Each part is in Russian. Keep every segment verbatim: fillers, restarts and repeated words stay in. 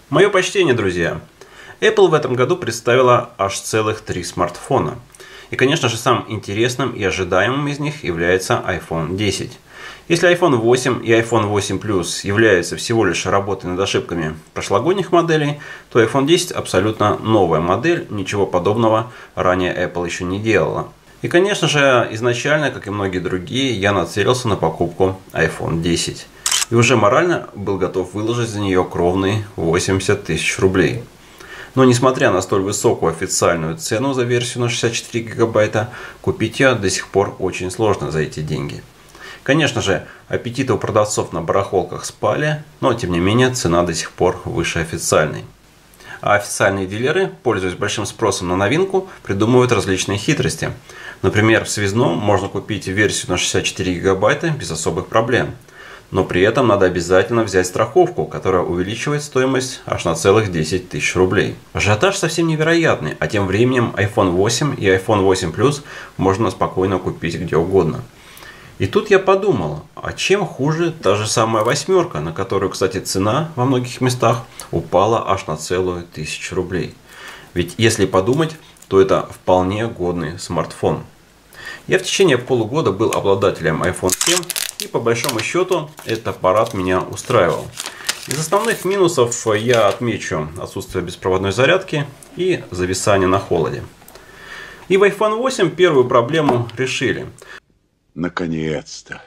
Мое почтение, друзья! Apple в этом году представила аж целых три смартфона. И, конечно же, самым интересным и ожидаемым из них является айфон десять. Если айфон восемь и айфон восемь плюс являются всего лишь работой над ошибками прошлогодних моделей, то айфон десять абсолютно новая модель, ничего подобного ранее Apple еще не делала. И, конечно же, изначально, как и многие другие, я нацелился на покупку айфон десять. И уже морально был готов выложить за нее кровные восемьдесят тысяч рублей. Но несмотря на столь высокую официальную цену за версию на шестьдесят четыре гигабайта, купить ее до сих пор очень сложно за эти деньги. Конечно же, аппетиты у продавцов на барахолках спали, но тем не менее цена до сих пор выше официальной. А официальные дилеры, пользуясь большим спросом на новинку, придумывают различные хитрости. Например, в связном можно купить версию на шестьдесят четыре гигабайта без особых проблем. Но при этом надо обязательно взять страховку, которая увеличивает стоимость аж на целых десять тысяч рублей. Ажиотаж совсем невероятный, а тем временем айфон восемь и айфон восемь плюс можно спокойно купить где угодно. И тут я подумал, а чем хуже та же самая восьмерка, на которую, кстати, цена во многих местах упала аж на целую тысячу рублей. Ведь если подумать, то это вполне годный смартфон. Я в течение полугода был обладателем айфон семь, и по большому счету этот аппарат меня устраивал. Из основных минусов я отмечу отсутствие беспроводной зарядки и зависание на холоде. И в айфон восемь первую проблему решили. Наконец-то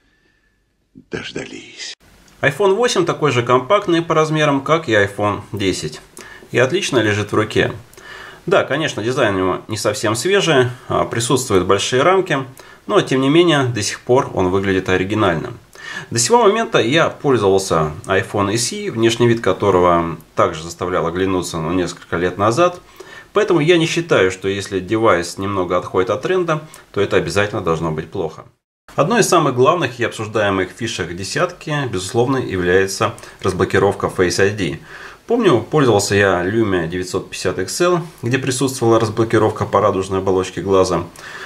дождались. айфон восемь такой же компактный по размерам, как и айфон десять. И отлично лежит в руке. Да, конечно, дизайн у него не совсем свежий, присутствуют большие рамки, но тем не менее до сих пор он выглядит оригинально. До сего момента я пользовался iPhone эс и, внешний вид которого также заставлял оглянуться на несколько лет назад. Поэтому я не считаю, что если девайс немного отходит от тренда, то это обязательно должно быть плохо. Одной из самых главных и обсуждаемых фишек десятки, безусловно, является разблокировка Face ай ди. Помню, пользовался я Lumia девятьсот пятьдесят икс эл, где присутствовала разблокировка по радужной оболочке глаза.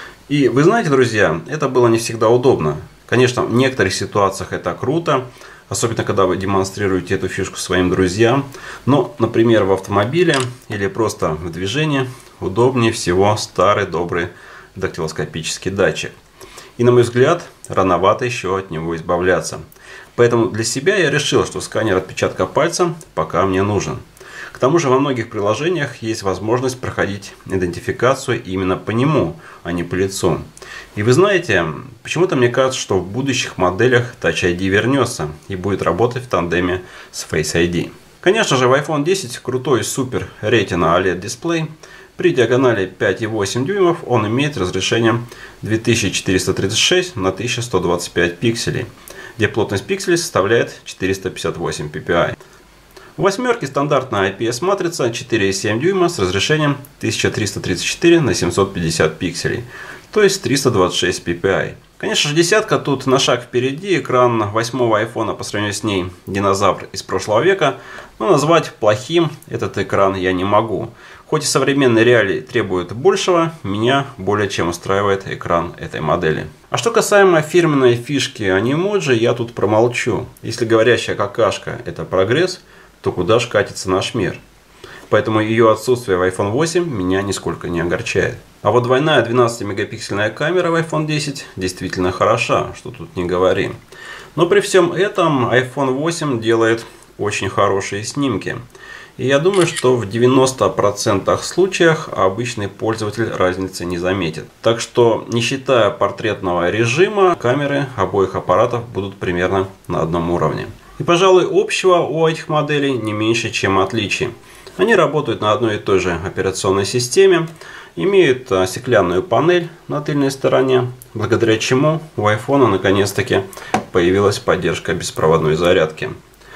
И вы знаете, друзья, это было не всегда удобно. Конечно, в некоторых ситуациях это круто, особенно когда вы демонстрируете эту фишку своим друзьям. Но, например, в автомобиле или просто в движении удобнее всего старый добрый дактилоскопический датчик. И, на мой взгляд, рановато еще от него избавляться. Поэтому для себя я решил, что сканер отпечатка пальца пока мне нужен. К тому же во многих приложениях есть возможность проходить идентификацию именно по нему, а не по лицу. И вы знаете, почему-то мне кажется, что в будущих моделях Touch ай ди вернется и будет работать в тандеме с Face ай ди. Конечно же, в айфон десять крутой супер Retina о лед дисплей. При диагонали пять и восемь дюймов он имеет разрешение две тысячи четыреста тридцать шесть на тысяча сто двадцать пять пикселей, где плотность пикселей составляет четыреста пятьдесят восемь пи пи ай. У восьмерки стандартная ай пи эс матрица четыре и семь дюйма с разрешением тысяча триста тридцать четыре на семьсот пятьдесят пикселей, то есть триста двадцать шесть пи пи ай. Конечно же, десятка тут на шаг впереди, экран восьмого айфона по сравнению с ней динозавр из прошлого века, но назвать плохим этот экран я не могу. Хоть и современные реалии требуют большего, меня более чем устраивает экран этой модели. А что касаемо фирменной фишки анимоджи, я тут промолчу. Если говорящая какашка это прогресс, то куда ж катится наш мир? Поэтому ее отсутствие в айфон восемь меня нисколько не огорчает. А вот двойная двенадцатимегапиксельная камера в айфон десять действительно хороша, что тут не говори. Но при всем этом айфон восемь делает очень хорошие снимки. И я думаю, что в девяноста процентах случаев обычный пользователь разницы не заметит. Так что, не считая портретного режима, камеры обоих аппаратов будут примерно на одном уровне. И, пожалуй, общего у этих моделей не меньше, чем отличий. Они работают на одной и той же операционной системе, имеют стеклянную панель на тыльной стороне, благодаря чему у айфона наконец-таки появилась поддержка беспроводной зарядки.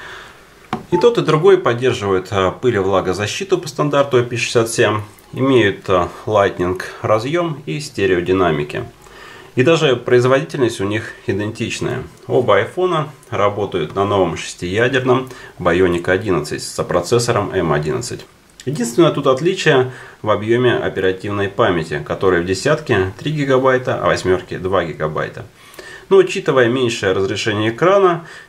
И тот, и другой поддерживают пыль и влагозащиту по стандарту ай пи шестьдесят семь, имеют Lightning разъем и стереодинамики. И даже производительность у них идентичная. Оба айфона работают на новом шестиядерном Bionic одиннадцать с процессором эм одиннадцать. Единственное тут отличие в объеме оперативной памяти, которая в десятке три гигабайта, а в восьмерке два гигабайта. Но учитывая меньшее разрешение экрана,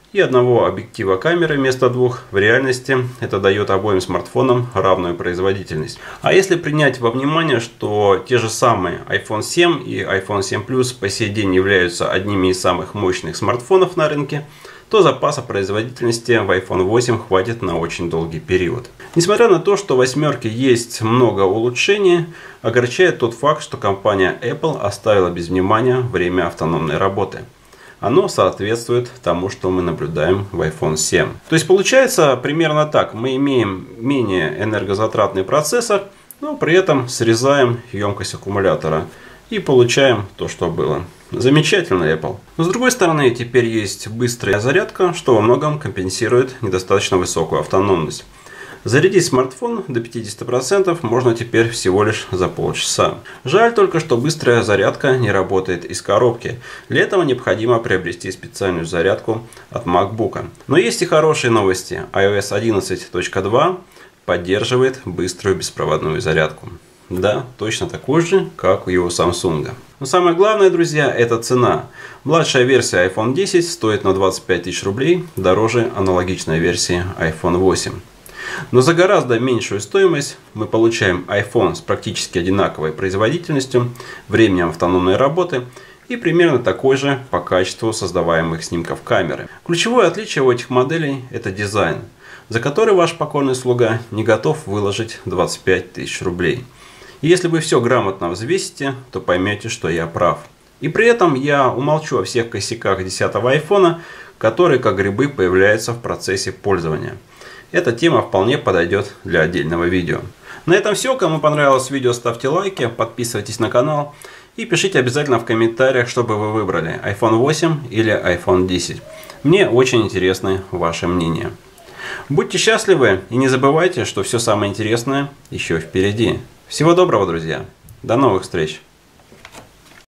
и одного объектива камеры вместо двух. В реальности это дает обоим смартфонам равную производительность. А если принять во внимание, что те же самые айфон семь и айфон семь плюс по сей день являются одними из самых мощных смартфонов на рынке, то запаса производительности в айфон восемь хватит на очень долгий период. Несмотря на то, что в восьмерке есть много улучшений, огорчает тот факт, что компания Apple оставила без внимания время автономной работы. Оно соответствует тому, что мы наблюдаем в айфон семь. То есть получается примерно так. Мы имеем менее энергозатратный процессор, но при этом срезаем емкость аккумулятора и получаем то, что было. Замечательно, Apple. Но с другой стороны, теперь есть быстрая зарядка, что во многом компенсирует недостаточно высокую автономность. Зарядить смартфон до пятидесяти процентов можно теперь всего лишь за полчаса. Жаль только, что быстрая зарядка не работает из коробки. Для этого необходимо приобрести специальную зарядку от MacBook. Но есть и хорошие новости. ай о эс одиннадцать точка два поддерживает быструю беспроводную зарядку. Да, точно такой же, как и у Samsung. Но самое главное, друзья, это цена. Младшая версия айфон десять стоит на двадцать пять тысяч рублей, дороже аналогичной версии айфон восемь. Но за гораздо меньшую стоимость мы получаем iPhone с практически одинаковой производительностью, временем автономной работы и примерно такой же по качеству создаваемых снимков камеры. Ключевое отличие у этих моделей – это дизайн, за который ваш покорный слуга не готов выложить двадцать пять тысяч рублей. И если вы все грамотно взвесите, то поймете, что я прав. И при этом я умолчу о всех косяках десятого айфона, которые как грибы появляются в процессе пользования. Эта тема вполне подойдет для отдельного видео. На этом все. Кому понравилось видео, ставьте лайки, подписывайтесь на канал и пишите обязательно в комментариях, чтобы вы выбрали айфон восемь или айфон десять. Мне очень интересно ваше мнение. Будьте счастливы и не забывайте, что все самое интересное еще впереди. Всего доброго, друзья. До новых встреч.